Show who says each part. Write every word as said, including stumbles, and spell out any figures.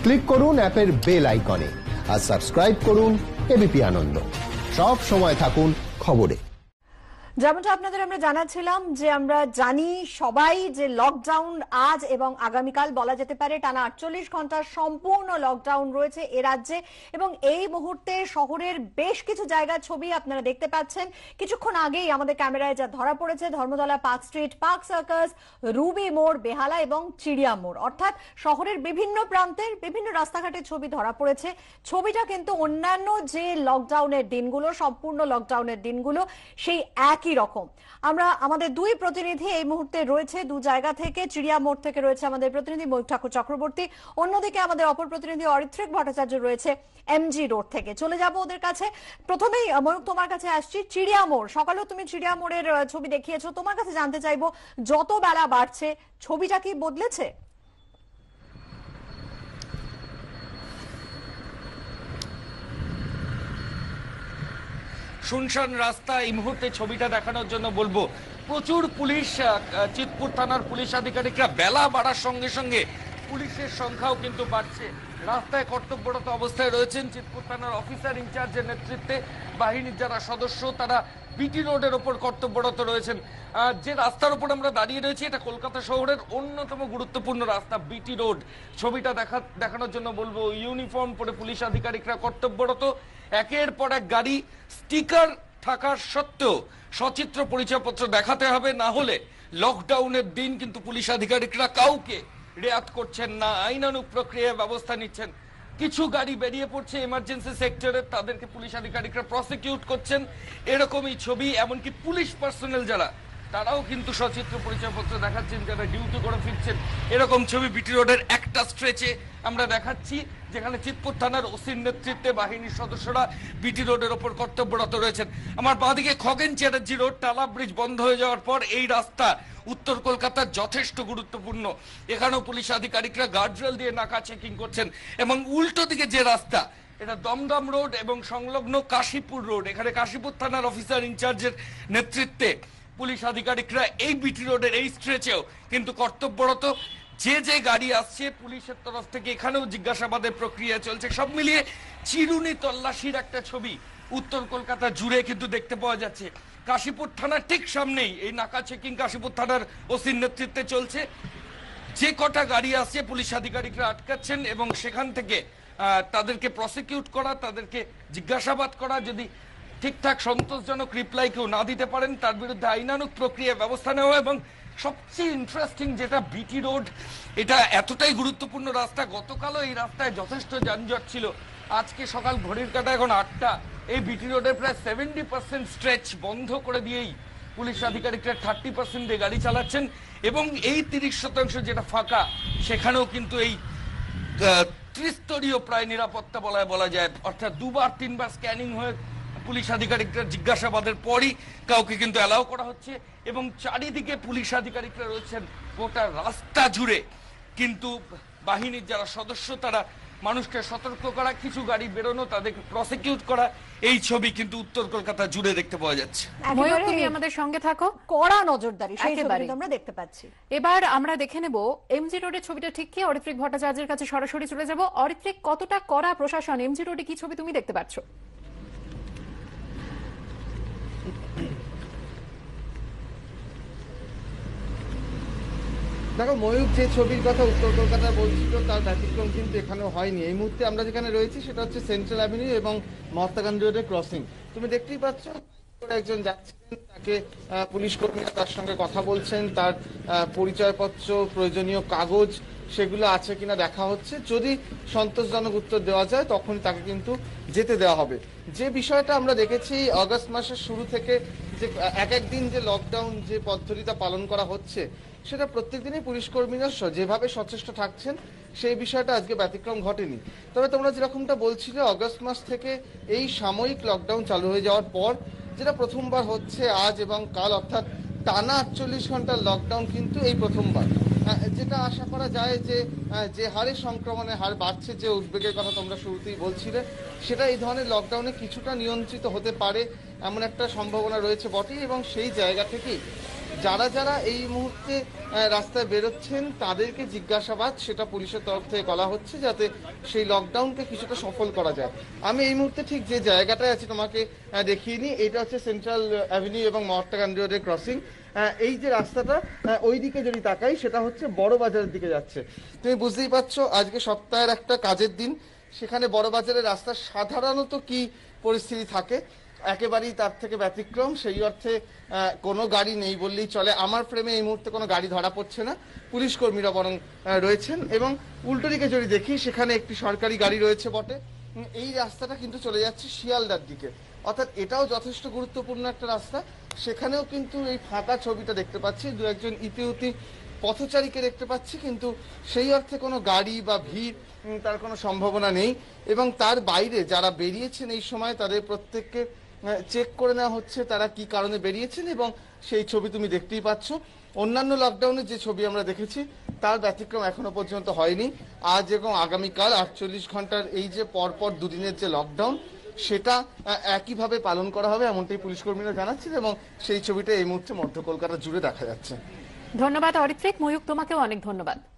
Speaker 1: Click করুন অ্যাপের bell আইকনে আর সাবস্ক্রাইব করুন এবিপি আনন্দ। সব সময় থাকুন খবরে।
Speaker 2: যেমনটা আপনাদের আমরা জানাচ্ছিলাম যে আমরা জানি সবাই যে লকডাউন আজ এবং আগামীকাল বলা যেতে পারে টানা আটচল্লিশ ঘন্টার সম্পূর্ণ লকডাউন রয়েছে এ রাজ্যে, এবং এই মুহূর্তে শহরের বেশ কিছু জায়গার ছবি আপনারা দেখতে পাচ্ছেন। কিছুক্ষণ আগেই আমাদের ক্যামেরায় যা ধরা পড়েছে Dharmatala Park Street, Park Circus, Ruby মোড়, বেহালা এবং চিড়িয়া মোড়, অর্থাৎ শহরের বিভিন্ন প্রান্তের বিভিন্ন রাস্তাঘাটের ছবি ধরা পড়েছে। ছবিটা কিন্তু অন্যান্য যে লকডাউনের দিনগুলো, সম্পূর্ণ লকডাউনের দিনগুলো, সেই এক রকম। আমরা আমাদের দুই প্রতিনিধি এই মুহূর্তে রয়েছে দু জায়গা থেকে। চিড়িয়া মোড় থেকে রয়েছে আমাদের প্রতিনিধি ময়ূক ঠাকুর চক্রবর্তী, অন্যদিকে আমাদের অপর প্রতিনিধি অরিত্রিক ভট্টাচার্য রয়েছে এমজি রোড থেকে। চলে যাব ওদের কাছে। প্রথমেই ময়ূক তোমার কাছে আসছি। চিড়িয়া মোড়, সকালেও তুমি চিড়িয়া মোড়ের ছবি দেখিয়েছো, তোমার কাছে জানতে চাইবো যত বেলা বাড়ছে ছবিটা কি বদলেছে?
Speaker 3: শুনশান রাস্তা, এই মুহূর্তে ছবিটা দেখানোর জন্য বলবো প্রচুর পুলিশ, চিতপুর থানার পুলিশ আধিকারিকরা বেলা বাড়ার সঙ্গে সঙ্গে পুলিশের সংখ্যাও কিন্তু বাড়ছে। রাস্তায় কর্তব্যরত অবস্থায় রয়েছেন চিতপুর থানার অফিসার ইনচার্জের নেতৃত্বে বাহিনীর যারা সদস্য, তারা বিটি রোডের ওপর কর্তব্যরত রয়েছেন। যে রাস্তার উপর আমরা দাঁড়িয়ে রয়েছি এটা কলকাতা শহরের অন্যতম গুরুত্বপূর্ণ রাস্তা বিটি রোড। ছবিটা দেখা দেখানোর জন্য বলবো ইউনিফর্ম পরে পুলিশ আধিকারিকরা কর্তব্যরত। একের পর এক গাড়ি, স্টিকার থাকার সত্ত্বেও সচিত্র পরিচয়পত্র দেখাতে হবে, না হলে লকডাউনের দিন কিন্তু পুলিশ আধিকারিকরা কাউকে রেয়াত করছেন না, আইনানুগ প্রক্রিয়ায় ব্যবস্থা নিচ্ছেন। কিছু গাড়ি বেরিয়ে পড়ছে এমার্জেন্সি সেক্টরে, তাদেরকে পুলিশ আধিকারিকরা প্রসিকিউট করছেন, এরকমই ছবি। এমনকি পুলিশ পার্সোনাল যারা, তারাও কিন্তু সচিত্র পরিচয়পত্র দেখাচ্ছেন যারা ডিউটি করে ফিরছেন। এরকম ছবি বিটি রোডের একটা স্ট্রেচে আমরা দেখাচ্ছি, যেখানে চিতপুর থানার ওসির নেতৃত্বে বাহিনীর সদস্যরা বিটি রোডের ওপর কর্তব্যরত রয়েছেন। আমার বাঁদিকে খগেন চ্যাটার্জি রোড, টালা ব্রিজ বন্ধ হয়ে যাওয়ার পর এই রাস্তা উত্তর কলকাতার যথেষ্ট গুরুত্বপূর্ণ। এখানেও পুলিশ আধিকারিকরা গার্ডরেল দিয়ে নাকা চেকিং করছেন। এবং উল্টো দিকে যে রাস্তা, এটা দমদম রোড এবং সংলগ্ন কাশীপুর রোড, এখানে কাশীপুর থানার অফিসার ইনচার্জের নেতৃত্বে পুলিশ আধিকারিকরা এই বিটি রোডের এই স্ট্রেচেও কিন্তু কর্তব্যরত। যে যে গাড়ি আসছে পুলিশের তরফ থেকে এখানেও জিজ্ঞাসাবাদের প্রক্রিয়া চলছে। সব মিলিয়ে চিরুনি তল্লাশির একটা ছবি উত্তর কলকাতা জুড়ে কিন্তু দেখতে পাওয়া যাচ্ছে। কাশীপুর থানার ঠিক সামনেই এই নাকা চেকিং কাশীপুর থানার ওসির নেতৃত্বে চলছে। যে কটা গাড়ি আসছে পুলিশ আধিকারিকরা আটকাচ্ছেন এবং সেখান থেকে তাদেরকে প্রসিকিউট করা, তাদেরকে জিজ্ঞাসাবাদ করা, যদি ঠিকঠাক সন্তোষজনক রিপ্লাই কেউ না দিতে পারেন তার বিরুদ্ধে আইনানুগ প্রক্রিয়া ব্যবস্থা নেওয়া। এবং সবচেয়ে ইন্টারেস্টিং যেটা, বিটি রোড এটা এতটাই গুরুত্বপূর্ণ রাস্তা, গতকালও এই রাস্তায় যথেষ্ট যানজট ছিল। আজকে সকাল ঘড়ির কাঁটা এখন আটটা, এই বিটি রোডের প্রায় সেভেন্টি পার্সেন্ট স্ট্রেচ বন্ধ করে দিয়েই পুলিশ আধিকারিকরা থার্টি পার্সেন্ট দিয়ে গাড়ি চালাচ্ছেন। এবং এই তিরিশ শতাংশ যেটা ফাঁকা, সেখানেও কিন্তু এই ত্রিস্তরীয় প্রায় নিরাপত্তা বলায় বলা যায়, অর্থাৎ দুবার তিনবার স্ক্যানিং হয়ে পুলিশ আধিকারিকরা জিজ্ঞাসাবাদের পরই কাউকে কিন্তু অ্যালাউ করা হচ্ছে। এবং চারিদিকে পুলিশ আধিকারিকরা রয়েছেন গোটা রাস্তা জুড়ে, কিন্তু বাহিনীর যারা সদস্য তারা মানুষকে সতর্ক করা, কিছু গাড়ি বেরোনো, তাদেরকে প্রসিকিউট করা, এই ছবি কিন্তু উত্তর কলকাতা জুড়ে দেখতে পাওয়া যাচ্ছে।
Speaker 2: তুমি আমাদের সঙ্গে থাকো, কড়া নজরদারি সেই ছবি আমরা দেখতে পাচ্ছি। এবার আমরা দেখে নেব এমজি রোডের ছবিটা ঠিক কি। অরিত্রিক ভট্টাচার্যের কাছে সরাসরি চলে যাব। অরিত্রিক, কতটা কড়া প্রশাসন, এমজি রোডে কি ছবি তুমি দেখতে পাচ্ছ?
Speaker 4: দেখো ময়ূক, যে ছবির কথা উত্তর কলকাতা বলছিল তার ব্যতিক্রম কিন্তু এখানেও হয়নি। এই মুহূর্তে আমরা যেখানে রয়েছি সেটা হচ্ছে সেন্ট্রাল অ্যাভিনিউ এবং মহাত্মা গান্ধী রোডের ক্রসিং। তুমি দেখতেই পাচ্ছ একজন যাচ্ছেন, তাকে পুলিশ কর্মীরা তার সঙ্গে কথা বলছেন, তার পরিচয়পত্র, প্রয়োজনীয় কাগজ সেগুলো আছে কিনা দেখা হচ্ছে। যদি সন্তোষজনক উত্তর দেওয়া যায় তখন তাকে কিন্তু যেতে দেওয়া হবে। যে বিষয়টা আমরা দেখেছি আগস্ট মাসের শুরু থেকে, যে এক একদিন যে লকডাউন যে পদ্ধতিটা পালন করা হচ্ছে, সেটা প্রত্যেক দিনই পুলিশ কর্মীরা যেভাবে সচেষ্ট থাকছেন সেই বিষয়টা আজকে ব্যতিক্রম ঘটেনি। তবে তোমরা যেরকমটা বলছিলে, আগস্ট মাস থেকে এই সাময়িক লকডাউন চালু হয়ে যাওয়ার পর যেটা প্রথমবার হচ্ছে আজ এবং কাল, অর্থাৎ টানা আটচল্লিশ ঘন্টার লকডাউন কিন্তু এই প্রথমবার। যেটা আশা করা যায় যে যে হারে সংক্রমণের হার বাড়ছে, যে উদ্বেগের কথা তোমরা শুরুতেই বলছিলে, সেটা এই ধরনের লকডাউনে কিছুটা নিয়ন্ত্রিত হতে পারে এমন একটা সম্ভাবনা রয়েছে বটেই। এবং সেই জায়গা থেকেই যারা যারা এই মুহূর্তে রাস্তায় বেরোচ্ছেন তাদেরকে জিজ্ঞাসাবাদ সেটা পুলিশের তরফ থেকে করা হচ্ছে, যাতে সেই লকডাউনকে কিছুটা সফল করা যায়। আমি এই মুহূর্তে ঠিক যে জায়গাটায় আছি তোমাকে দেখিয়ে নিই। এটা হচ্ছে সেন্ট্রাল অ্যাভিনিউ এবং মহাত্মা গান্ধী রোডের ক্রসিং। এই যে রাস্তাটা ওই দিকে যদি তাকাই সেটা হচ্ছে বড় বাজারের দিকে যাচ্ছে। তুমি বুঝতেই পারছো আজকে সপ্তাহের একটা কাজের দিন, সেখানে বড় বাজারের রাস্তা সাধারণত কি পরিস্থিতি থাকে একেবারেই তার থেকে ব্যতিক্রম। সেই অর্থে কোনো গাড়ি নেই বললেই চলে। আমার ফ্রেমে এই মুহূর্তে কোনো গাড়ি ধরা পড়ছে না, পুলিশ কর্মীরা বরং রয়েছেন। এবং উল্টো দিকে যদি দেখি সেখানে একটি সরকারি গাড়ি রয়েছে বটে। এই রাস্তাটা কিন্তু চলে যাচ্ছে শিয়ালদার দিকে, অর্থাৎ এটাও যথেষ্ট গুরুত্বপূর্ণ একটা রাস্তা। সেখানেও কিন্তু এই ফাঁকা ছবিটা দেখতে পাচ্ছি, দু একজন ইতিউতি পথচারীকে দেখতে পাচ্ছি, কিন্তু সেই অর্থে কোনো গাড়ি বা ভিড় তার কোনো সম্ভাবনা নেই। এবং তার বাইরে যারা বেরিয়েছেন এই সময় তাদের প্রত্যেককে চেক করে নেওয়া হচ্ছে তারা কি কারণে বেরিয়েছেন, এবং সেই ছবি তুমি দেখতেই পাচ্ছ। অন্যান্য লকডাউনের যে ছবি আমরা দেখেছি তার ব্যতিক্রম এখনো পর্যন্ত হয়নি। আজ এবং আগামীকাল আটচল্লিশ ঘন্টার এই যে পরপর দুদিনের যে লকডাউন সেটা একইভাবে পালন করা হবে এমনটাই পুলিশ কর্মীরা জানাচ্ছেন, এবং সেই ছবিটা এই মুহূর্তে মধ্য কলকাতা জুড়ে দেখা যাচ্ছে।
Speaker 2: ধন্যবাদ অরিত্রিক। ময়ূক, তোমাকেও অনেক ধন্যবাদ।